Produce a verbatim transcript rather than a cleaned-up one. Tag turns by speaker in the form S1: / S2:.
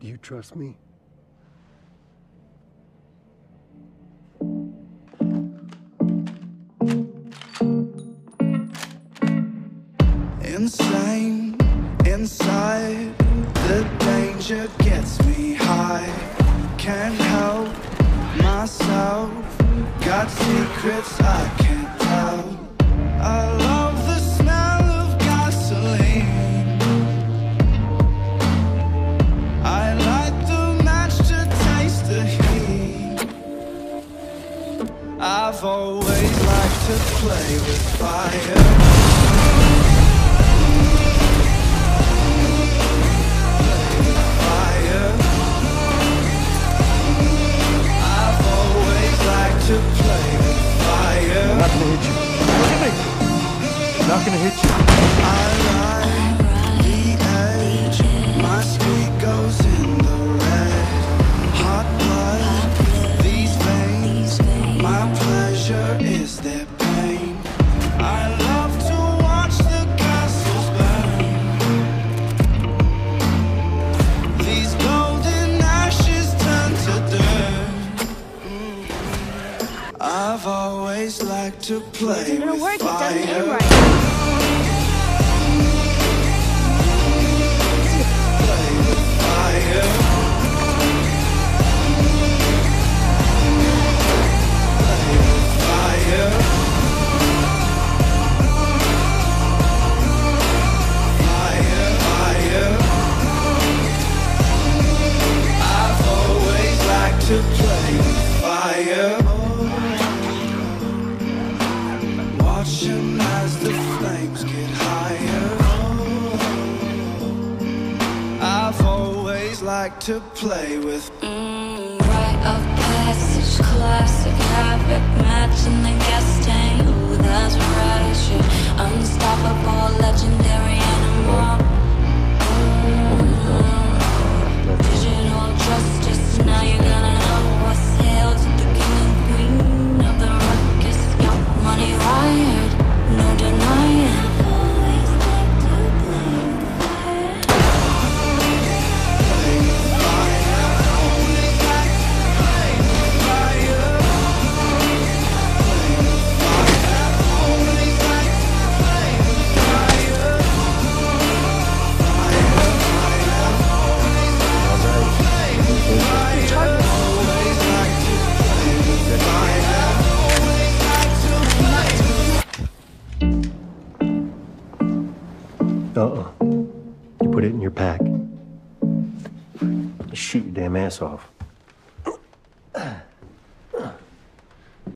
S1: Do you trust me?
S2: Insane, inside, the danger gets me high. Can't help myself, got secrets I can't tell. I love the smell of gasoline, I light the match to taste the heat. I've always liked to play with fire. To play with fire.
S1: I'm not gonna hit you. Look at me. I'm not gonna hit you.
S2: I ride the edge. My speed goes in the red. Hot blood, these veins. My pleasure is their pain. I love to watch the castles burn. These golden ashes turn to dirt. I've always liked to play
S3: It's gonna
S2: with
S3: work,
S2: fire.
S3: it doesn't aim right.
S2: Play with fire. Play with fire. Fire, fire. I've always liked to play with fire. Watching as the flames get higher. I've always liked to play with
S4: mm, rite of passage, classic habit, matching the gas tank. Ooh, that's right, shit. Unstoppable, legendary animal. Mm, digital justice, now you're gonna know what's hail to the king and queen of the ruckus. Got money wired, no denying.
S1: Uh-uh. You put it in your pack. Shoot your damn ass off.